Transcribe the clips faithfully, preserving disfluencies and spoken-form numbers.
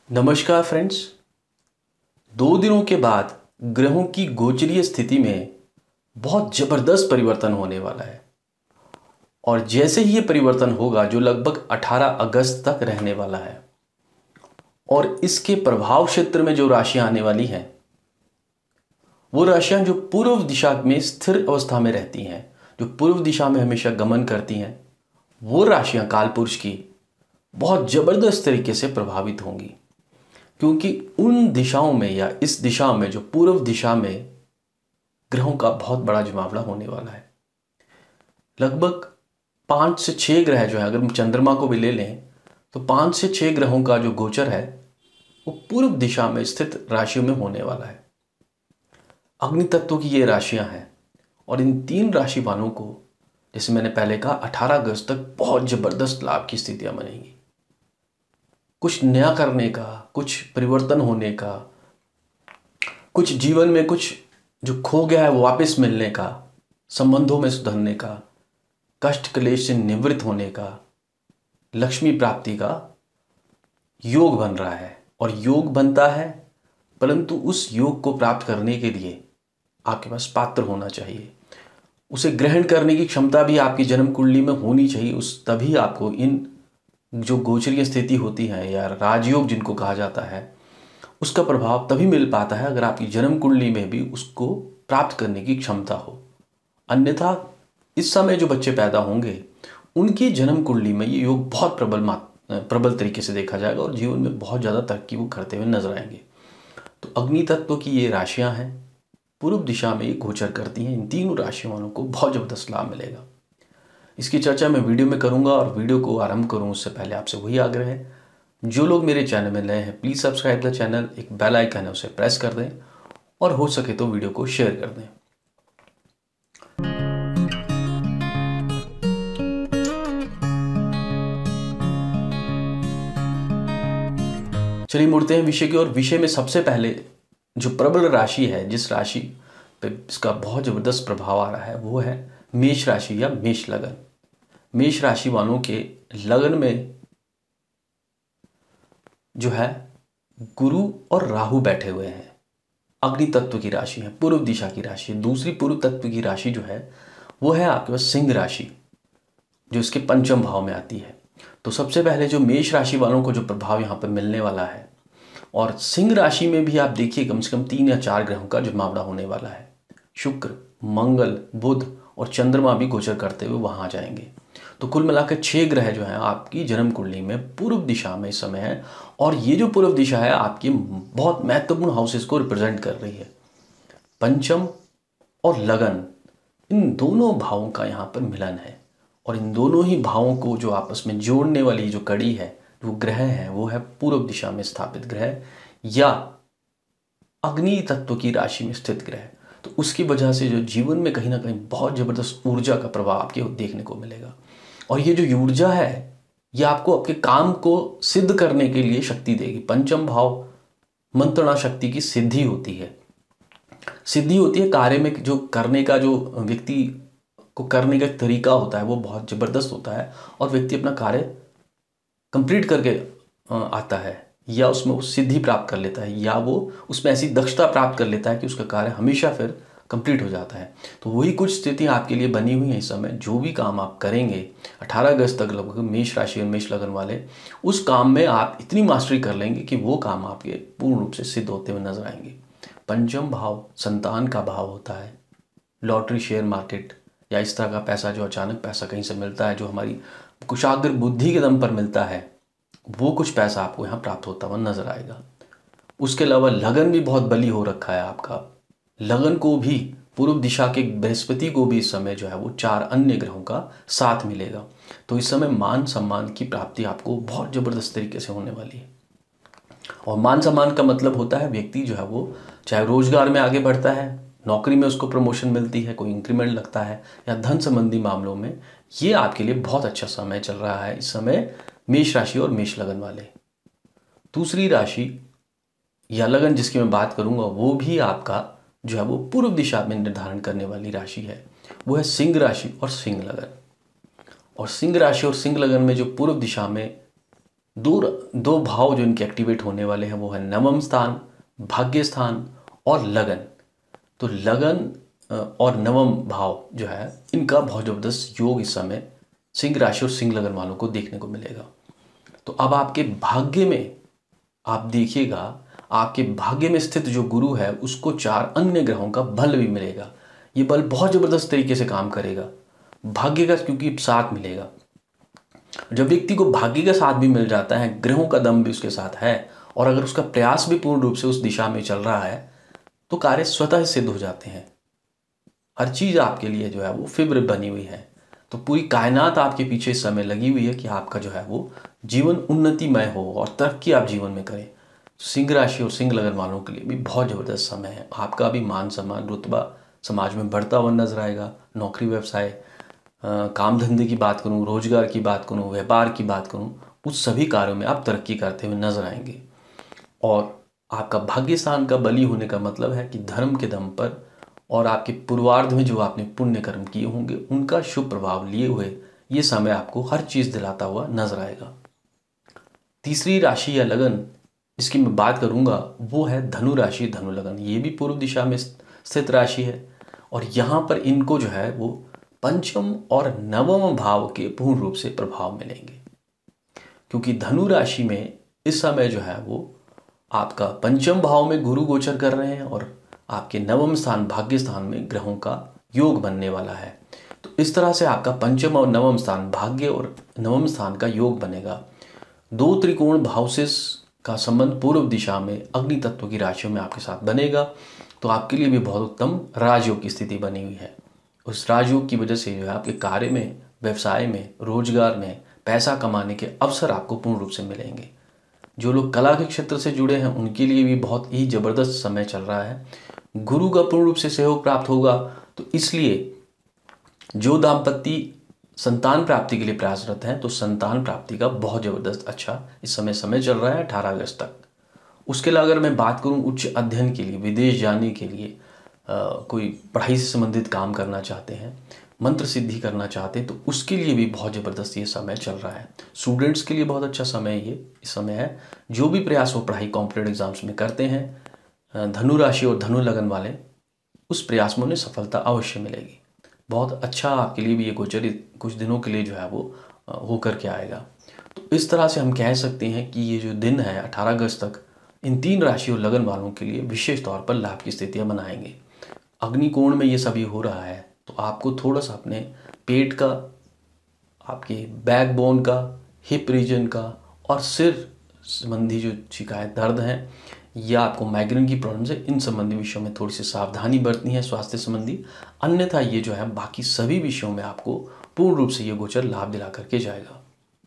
नमस्कार फ्रेंड्स। दो दिनों के बाद ग्रहों की गोचरीय स्थिति में बहुत ज़बरदस्त परिवर्तन होने वाला है और जैसे ही ये परिवर्तन होगा जो लगभग अठारह अगस्त तक रहने वाला है और इसके प्रभाव क्षेत्र में जो राशियां आने वाली हैं वो राशियां जो पूर्व दिशा में स्थिर अवस्था में रहती हैं, जो पूर्व दिशा में हमेशा गमन करती हैं, वो राशियां कालपुरुष की बहुत ज़बरदस्त तरीके से प्रभावित होंगी, क्योंकि उन दिशाओं में या इस दिशा में जो पूर्व दिशा में ग्रहों का बहुत बड़ा जमावड़ा होने वाला है। लगभग पाँच से छः ग्रह जो है, अगर हम चंद्रमा को भी ले लें तो पाँच से छः ग्रहों का जो गोचर है वो पूर्व दिशा में स्थित राशियों में होने वाला है। अग्नि तत्व की ये राशियां हैं और इन तीन राशि वालों को, जैसे मैंने पहले कहा, अठारह अगस्त तक बहुत ज़बरदस्त लाभ की स्थितियां बनेंगी। कुछ नया करने का, कुछ परिवर्तन होने का, कुछ जीवन में कुछ जो खो गया है वो वापस मिलने का, संबंधों में सुधरने का, कष्ट क्लेश से निवृत्त होने का, लक्ष्मी प्राप्ति का योग बन रहा है। और योग बनता है, परंतु उस योग को प्राप्त करने के लिए आपके पास पात्र होना चाहिए, उसे ग्रहण करने की क्षमता भी आपकी जन्म कुंडली में होनी चाहिए। उस तभी आपको इन जो गोचरीय स्थिति होती है या राजयोग जिनको कहा जाता है, उसका प्रभाव तभी मिल पाता है अगर आपकी जन्म कुंडली में भी उसको प्राप्त करने की क्षमता हो। अन्यथा इस समय जो बच्चे पैदा होंगे उनकी जन्म कुंडली में ये योग बहुत प्रबल मात प्रबल तरीके से देखा जाएगा और जीवन में बहुत ज़्यादा तरक्की वो करते हुए नजर आएंगे। तो अग्नि तत्व की ये राशियां हैं, पूर्व दिशा में ये गोचर करती हैं। इन तीनों राशियों वालों को बहुत ज़बरदस्त लाभ मिलेगा। इसकी चर्चा मैं वीडियो में करूंगा और वीडियो को आरंभ करूं उससे पहले आपसे वही आग्रह है, जो लोग मेरे चैनल में नए हैं प्लीज़ सब्सक्राइब द चैनल, एक बेल आइकन है उसे प्रेस कर दें और हो सके तो वीडियो को शेयर कर दें। चलिए मुड़ते हैं विषय की ओर। विषय में सबसे पहले जो प्रबल राशि है, जिस राशि पे इसका बहुत ज़बरदस्त प्रभाव आ रहा है, वो है मेष राशि या मेष लगन। मेष राशि वालों के लगन में जो है गुरु और राहु बैठे हुए हैं। अग्नि तत्व की राशि है, पूर्व दिशा की राशि है। दूसरी पूर्व तत्व की राशि जो है वो है आपके पास सिंह राशि, जो इसके पंचम भाव में आती है। तो सबसे पहले जो मेष राशि वालों को जो प्रभाव यहाँ पर मिलने वाला है, और सिंह राशि में भी आप देखिए कम से कम तीन या चार ग्रहों का जमावड़ा होने वाला है। शुक्र, मंगल, बुध और चंद्रमा भी गोचर करते हुए वहां जाएंगे। तो कुल मिलाकर छह ग्रह जो हैं आपकी जन्म कुंडली में पूर्व दिशा में इस समय है, और ये जो पूर्व दिशा है आपकी बहुत महत्वपूर्ण हाउसेस को रिप्रेजेंट कर रही है। पंचम और लगन, इन दोनों भावों का यहाँ पर मिलन है, और इन दोनों ही भावों को जो आपस में जोड़ने वाली जो कड़ी है, जो ग्रह है, वो है पूर्व दिशा में स्थापित ग्रह या अग्नि तत्व की राशि में स्थित ग्रह। तो उसकी वजह से जो जीवन में कहीं ना कहीं बहुत ज़बरदस्त ऊर्जा का प्रभाव आपके देखने को मिलेगा। और ये जो ऊर्जा है ये आपको आपके काम को सिद्ध करने के लिए शक्ति देगी। पंचम भाव मंत्रणा शक्ति की सिद्धि होती है, सिद्धि होती है कार्य में। जो करने का जो व्यक्ति को करने का तरीका होता है वो बहुत ज़बरदस्त होता है, और व्यक्ति अपना कार्य कंप्लीट करके आता है, या उसमें वो सिद्धि प्राप्त कर लेता है, या वो उसमें ऐसी दक्षता प्राप्त कर लेता है कि उसका कार्य हमेशा फिर कंप्लीट हो जाता है। तो वही कुछ स्थितियाँ आपके लिए बनी हुई हैं इस समय। जो भी काम आप करेंगे अठारह अगस्त तक लगभग मेष राशि और मेष लगन वाले, उस काम में आप इतनी मास्टरी कर लेंगे कि वो काम आपके पूर्ण रूप से सिद्ध होते हुए नजर आएंगे। पंचम भाव संतान का भाव होता है। लॉटरी, शेयर मार्केट या इस तरह का पैसा, जो अचानक पैसा कहीं से मिलता है, जो हमारी कुशाग्र बुद्धि के दम पर मिलता है, वो कुछ पैसा आपको यहाँ प्राप्त होता हुआ नजर आएगा। उसके अलावा लगन भी बहुत बली हो रखा है आपका। लगन को भी पूर्व दिशा के बृहस्पति को भी इस समय जो है वो चार अन्य ग्रहों का साथ मिलेगा। तो इस समय मान सम्मान की प्राप्ति आपको बहुत ज़बरदस्त तरीके से होने वाली है। और मान सम्मान का मतलब होता है व्यक्ति जो है वो चाहे रोजगार में आगे बढ़ता है, नौकरी में उसको प्रमोशन मिलती है, कोई इंक्रीमेंट लगता है, या धन संबंधी मामलों में, ये आपके लिए बहुत अच्छा समय चल रहा है इस समय मेष राशि और मेष लगन वाले। दूसरी राशि या लगन जिसकी मैं बात करूंगा वो भी आपका जो है वो पूर्व दिशा में निर्धारण करने वाली राशि है, वो है सिंह राशि और सिंह लगन। और सिंह राशि और सिंह लगन में जो पूर्व दिशा में दो दो भाव जो इनके एक्टिवेट होने वाले हैं वो है नवम स्थान, भाग्य स्थान और लगन। तो लगन अ, और नवम भाव जो है इनका बहुत ज़बरदस्त योग इस समय सिंह राशि और सिंह लगन वालों को देखने को मिलेगा। तो अब आपके भाग्य में आप देखिएगा, आपके भाग्य में स्थित जो गुरु है उसको चार अन्य ग्रहों का बल भी मिलेगा। ये बल बहुत ज़बरदस्त तरीके से काम करेगा भाग्य का, क्योंकि साथ मिलेगा। जब व्यक्ति को भाग्य का साथ भी मिल जाता है, ग्रहों का दम भी उसके साथ है, और अगर उसका प्रयास भी पूर्ण रूप से उस दिशा में चल रहा है तो कार्य स्वतः सिद्ध हो जाते हैं। हर चीज़ आपके लिए जो है वो फेवरेट बनी हुई है। तो पूरी कायनात आपके पीछे इस समय लगी हुई है कि आपका जो है वो जीवन उन्नतिमय हो और तरक्की आप जीवन में करें। सिंह राशि और सिंह लगन वालों के लिए भी बहुत ज़बरदस्त समय है। आपका भी मान सम्मान रुतबा समाज में बढ़ता हुआ नजर आएगा। नौकरी व्यवसाय, काम धंधे की बात करूं, रोजगार की बात करूं, व्यापार की बात करूं, उस सभी कार्यों में आप तरक्की करते हुए नजर आएंगे। और आपका भाग्य स्थान का बली होने का मतलब है कि धर्म के दम पर और आपके पूर्वार्ध में जो आपने पुण्य कर्म किए होंगे उनका शुभ प्रभाव लिए हुए ये समय आपको हर चीज़ दिलाता हुआ नजर आएगा। तीसरी राशि या लगन इसकी मैं बात करूंगा वो है धनु राशि, धनु लगन। ये भी पूर्व दिशा में स्थित राशि है और यहाँ पर इनको जो है वो पंचम और नवम भाव के पूर्ण रूप से प्रभाव मिलेंगे, क्योंकि धनु राशि में इस समय जो है वो आपका पंचम भाव में गुरु गोचर कर रहे हैं और आपके नवम स्थान भाग्य स्थान में ग्रहों का योग बनने वाला है। तो इस तरह से आपका पंचम और नवम स्थान भाग्य और नवम स्थान का योग बनेगा। दो त्रिकोण भावसिस का संबंध पूर्व दिशा में अग्नि तत्व की राशियों में आपके साथ बनेगा। तो आपके लिए भी बहुत उत्तम राजयोग की स्थिति बनी हुई है। उस राजयोग की वजह से जो है आपके कार्य में, व्यवसाय में, रोजगार में पैसा कमाने के अवसर आपको पूर्ण रूप से मिलेंगे। जो लोग कला के क्षेत्र से जुड़े हैं उनके लिए भी बहुत ही जबरदस्त समय चल रहा है। गुरु का पूर्ण रूप से सहयोग प्राप्त होगा। तो इसलिए जो दाम्पत्य संतान प्राप्ति के लिए प्रयासरत हैं तो संतान प्राप्ति का बहुत जबरदस्त अच्छा इस समय समय चल रहा है अठारह अगस्त तक। उसके अलावा अगर मैं बात करूं उच्च अध्ययन के लिए, विदेश जाने के लिए, आ, कोई पढ़ाई से संबंधित काम करना चाहते हैं, मंत्र सिद्धि करना चाहते हैं, तो उसके लिए भी बहुत ज़बरदस्त ये समय चल रहा है। स्टूडेंट्स के लिए बहुत अच्छा समय ये इस समय है। जो भी प्रयास वो पढ़ाई कॉम्पिटेटिव एग्जाम्स में करते हैं, धनु राशि और धनु लगन वाले, उस प्रयास में उन्हें सफलता अवश्य मिलेगी। बहुत अच्छा आपके लिए भी ये गोचर कुछ दिनों के लिए जो है वो हो कर के आएगा। तो इस तरह से हम कह सकते हैं कि ये जो दिन है अठारह अगस्त तक इन तीन राशि और लगन वालों के लिए विशेष तौर पर लाभ की स्थितियां बनाएंगे। अग्निकोण में ये सभी हो रहा है तो आपको थोड़ा सा अपने पेट का, आपके बैकबोन का, हिप रीजन का और सिर संबंधी जो शिकायत, दर्द हैं या आपको माइग्रेन की प्रॉब्लम्स है, इन संबंधी विषयों में थोड़ी सी सावधानी बरतनी है स्वास्थ्य संबंधी। अन्यथा ये जो है बाकी सभी विषयों में आपको पूर्ण रूप से ये गोचर लाभ दिला करके जाएगा।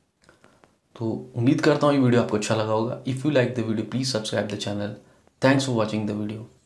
तो उम्मीद करता हूँ ये वीडियो आपको अच्छा लगा होगा। If you like the video please subscribe the channel. Thanks for watching the video.